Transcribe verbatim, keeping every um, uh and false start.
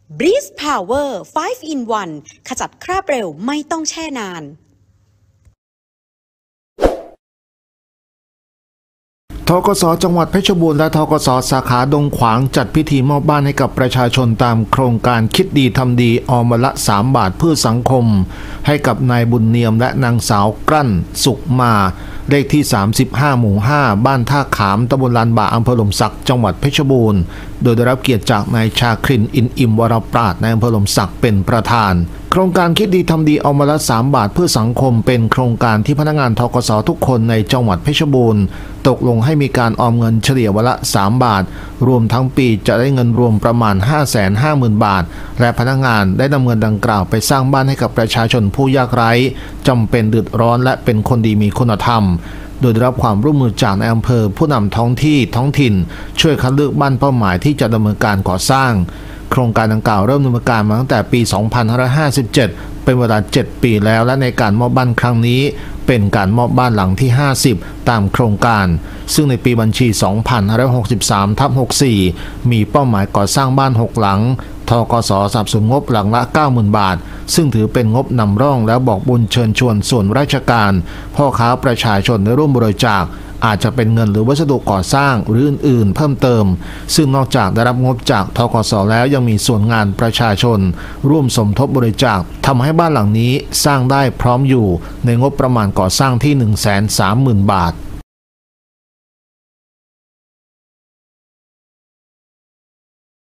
Breeze Power ไฟว์ in วัน ขจัดคราบเร็วไม่ต้องแช่นานธกส.จังหวัดเพชรบูรณ์และธกส.สาขาดงขวางจัดพิธีมอบบ้านให้กับประชาชนตามโครงการคิดดีทำดีออมละสามบาทเพื่อสังคมให้กับนายบุญเนียมและนางสาวกลั้นสุขมาเลขที่สามสิบห้าหมู่ห้าบ้านท่าขามตำบลลานบ่าอำเภอหล่มสักจังหวัดเพชรบูรณ์โดยได้รับเกียรติจากนายชาครินอินอิ่มวรปราชในอำเภอหล่มสักเป็นประธานโครงการคิดดีทำดีออมละสามบาทเพื่อสังคมเป็นโครงการที่พนักงานธกส.ทุกคนในจังหวัดเพชรบูรณ์ตกลงให้มีการออมเงินเฉลี่ยวันละสามบาทรวมทั้งปีจะได้เงินรวมประมาณ ห้าแสนห้าหมื่น บาทและพนักงานได้นำเงินดังกล่าวไปสร้างบ้านให้กับประชาชนผู้ยากไร้จำเป็นเดือดร้อนและเป็นคนดีมีคุณธรรมโดยได้รับความร่วมมือจากในอำเภอผู้นำท้องที่ท้องถิ่นช่วยคัดเลือกบ้านเป้าหมายที่จะดำเนินการก่อสร้างโครงการดังกล่าวเริ่มดำเนินการมาตั้งแต่ปี สองพันห้าร้อยห้าสิบเจ็ด เป็นเวลาเจ็ดปีแล้วและในการมอบบ้านครั้งนี้เป็นการมอบบ้านหลังที่ห้าสิบตามโครงการซึ่งในปีบัญชี สองพันห้าร้อยหกสิบสามทับหกสี่ มีเป้าหมายก่อสร้างบ้านหกหลังธกส.สนับสนุนงบหลังละ เก้าหมื่น บาทซึ่งถือเป็นงบนำร่องแล้วบอกบุญเชิญชวนส่วนราชการพ่อค้าประชาชนได้ร่วมบริจาคอาจจะเป็นเงินหรือวัสดุก่อสร้างหรืออื่นๆเพิ่มเติมซึ่งนอกจากได้รับงบจากธกส.แล้วยังมีส่วนงานประชาชนร่วมสมทบบริจาคทำให้บ้านหลังนี้สร้างได้พร้อมอยู่ในงบประมาณก่อสร้างที่ หนึ่งแสนสามหมื่น บาท